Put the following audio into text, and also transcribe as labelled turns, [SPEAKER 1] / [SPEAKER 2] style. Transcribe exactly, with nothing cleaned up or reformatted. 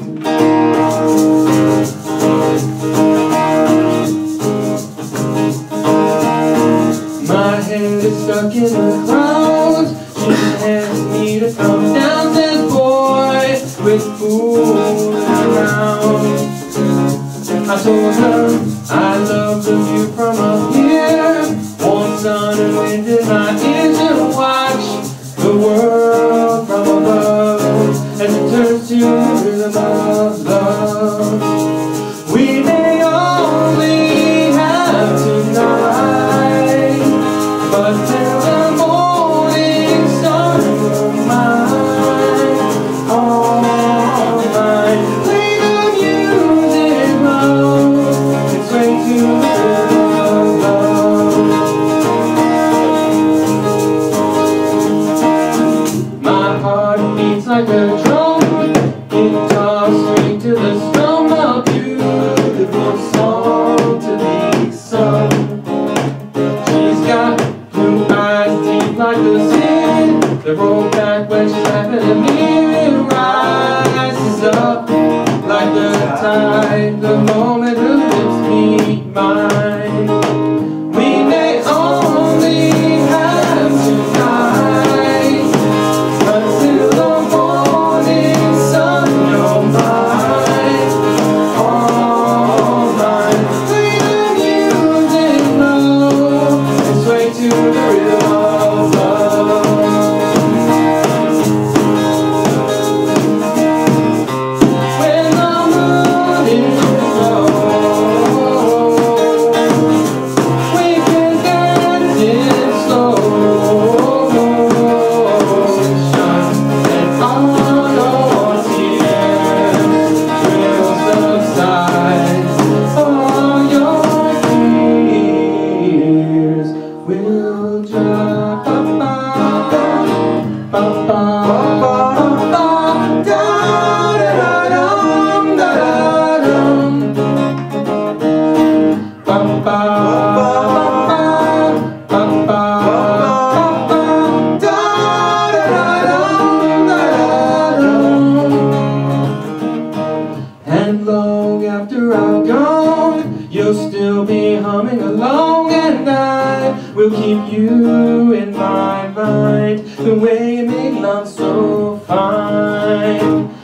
[SPEAKER 1] My head is stuck in the clouds. She asked me to come down, says boy with fools around. I told her I love the view from up here, warm sun and wind in my ears, and watch the world from above as it turns to the rhythm of love. We may only have tonight, but till the morning sun will mine, all mine. Play the music low, and swing to the rhythm of love. My heart beats like a drum, guitar string to the strum, a beautiful song to be sung. She's got blue eyes deep like the sea, they roll back when she's laughing at me. It rises up like the tide the moment her lips meet mine. We may only have tonight, until the morning sun, you're mine, all mine. Play the music low and sway to the rhythm of love. When the moon is low, we can dance in slow motion, and all your tears will subside. All your fears will drop. Ba ba ba ba ba ba da da da dum da da dum. Ba ba ba ba ba ba da da dum da dum. And long after I'm gone, you'll still be humming along, and I will keep you in my mind, the way you make love so fine.